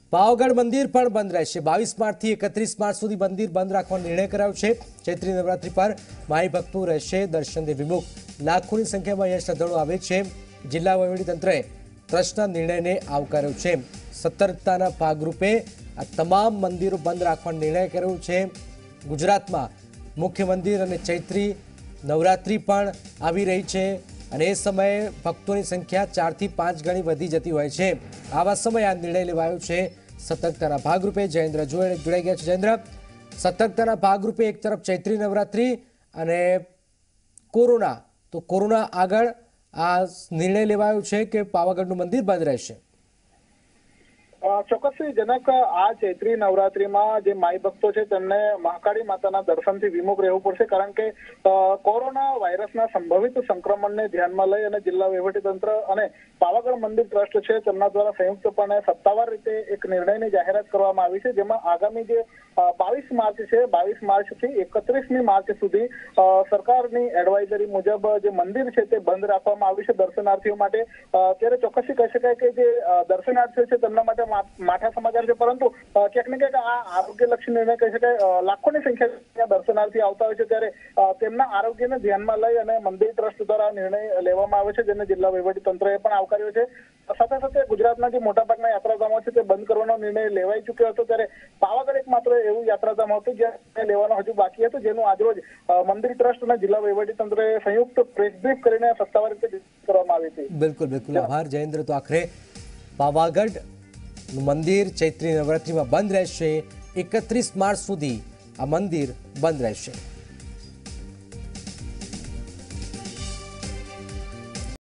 પાવાગઢ મંદિર પણ બંધ રહેશે। 22 માર્ચથી 31 માર્ચ સુધી મંદિર બંધ રાખવાનો નિર્ણય કરાયો છે। ચૈત્રી નવરાત્રી પર માઈ ભક્તો રહેશે દર્શનથી વિમુખ। લાખોની સંખ્યામાં અહીંયા શ્રદ્ધાળુઓ આવે છે। જિલ્લા વહીવટીતંત્રએ ટ્રસ્ટના નિર્ણયને આવકાર્યો છે। સતર્કતાના ભાગરૂપે આ તમામ મંદિરો બંધ રાખવાનો નિર્ણય કર્યો છે। ગુજરાતમાં મુખ્ય મંદિર અને ચૈત્રી નવરાત્રી પણ આવી રહી છે અને એ સમયે ભક્તોની સંખ્યા 4 થી 5 ગણી વધી જતી હોય છે। આવા સમયે આ નિર્ણય લેવાયો છે સતર્કતાના ભાગરૂપે। જયેન્દ્ર જોડાઈ ગયા છે। જયેન્દ્ર, સતર્કતાના ભાગરૂપે એક તરફ ચૈત્રી નવરાત્રી અને કોરોના, તો કોરોના આગળ આ નિર્ણય લેવાયો છે કે પાવાગઢનું મંદિર બંધ રહેશે। ચોક્કસથી જનક, આ ચૈત્રી નવરાત્રીમાં જે માઈ ભક્તો છે તેમને મહાકાળી માતાના દર્શનથી વિમુખ રહેવું પડશે, કારણ કે કોરોના વાયરસના સંભવિત સંક્રમણને ધ્યાનમાં લઈ અને જિલ્લા વહીવટીતંત્ર અને પાવાગઢ મંદિર ટ્રસ્ટ છે તેમના દ્વારા સંયુક્તપણે સત્તાવાર રીતે એક નિર્ણયની જાહેરાત કરવામાં આવી છે, જેમાં આગામી જે 22 માર્ચ છે, 22 માર્ચથી 31મી માર્ચ સુધી સરકારની એડવાઇઝરી મુજબ જે મંદિર છે તે બંધ રાખવામાં આવ્યું છે દર્શનાર્થીઓ માટે। ત્યારે ચોક્કસથી કહી શકાય કે જે દર્શનાર્થીઓ છે તેમના માટે માઠા સમાચાર છે, પરંતુ ક્યાંક ને ક્યાંક આ આરોગ્યલક્ષી નિર્ણય કહી શકાય। લાખોની સંખ્યામાં દર્શનાર્થી આવતા હોય છે, ત્યારે તેમના આરોગ્યને ધ્યાનમાં લઈ અને મંદિર ટ્રસ્ટ દ્વારા નિર્ણય લેવામાં આવે છે, જેને જિલ્લા વહીવટીતંત્રએ પણ આવકાર્યો છે। સાથે સાથે ગુજરાતના જે મોટાભાગના યાત્રાધામો છે તે બંધ કરવાનો નિર્ણય લેવાઈ ચૂક્યો હતો, ત્યારે પાવાગઢ એક માત્ર એવું યાત્રાધામ હતું જ્યાં લેવાનો હજુ બાકી હતું, જેનું આજરોજ મંદિર ટ્રસ્ટ અને જિલ્લા વહીવટીતંત્રએ સંયુક્ત પ્રેસ બ્રીફ કરીને સત્તાવાર રીતે કરવામાં આવી હતી। બિલકુલ બિલકુલ આભાર જયેન્દ્ર। તો આખરે પાવાગઢ મંદિર ચૈત્રી નવરાત્રીમાં બંધ રહેશે। 31 માર્ચ સુધી આ મંદિર બંધ રહેશે।